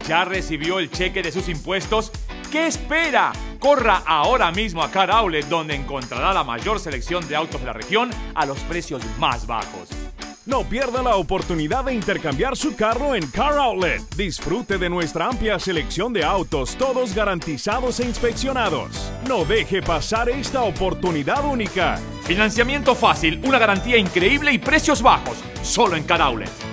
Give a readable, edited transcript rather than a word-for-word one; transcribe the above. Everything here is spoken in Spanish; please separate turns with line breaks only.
¿Ya recibió el cheque de sus impuestos? ¿Qué espera? Corra ahora mismo a Car Outlet, donde encontrará la mayor selección de autos de la región a los precios más bajos.
No pierda la oportunidad de intercambiar su carro en Car Outlet. Disfrute de nuestra amplia selección de autos, todos garantizados e inspeccionados. No deje pasar esta oportunidad única.
Financiamiento fácil, una garantía increíble y precios bajos. Solo en Car Outlet.